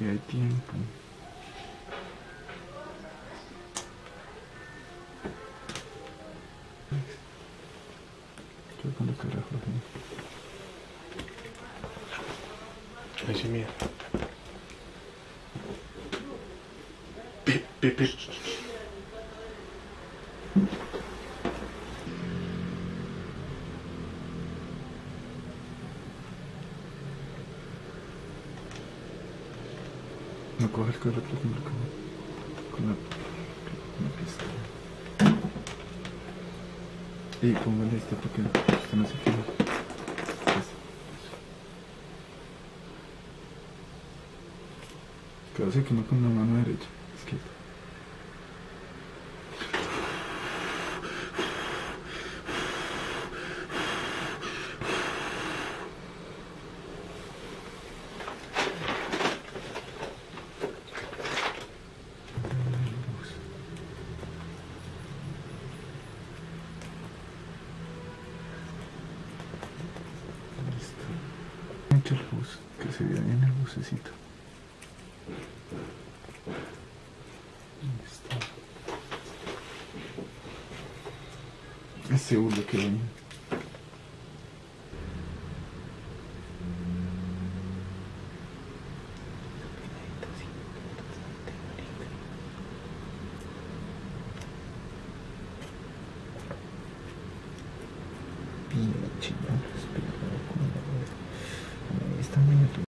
Si hay tiempo. Yo cuando carajo. Ay, sí, mía. Pepe. No coge el carro, pero no lo coge con la pistola. Y póngale esto porque usted no se quede. Claro, se quema con la mano derecha, izquierda. Listo. El bus, que se vea bien el bucecito. Listo. Ese bus lo que viene. Pinche, espera, está muy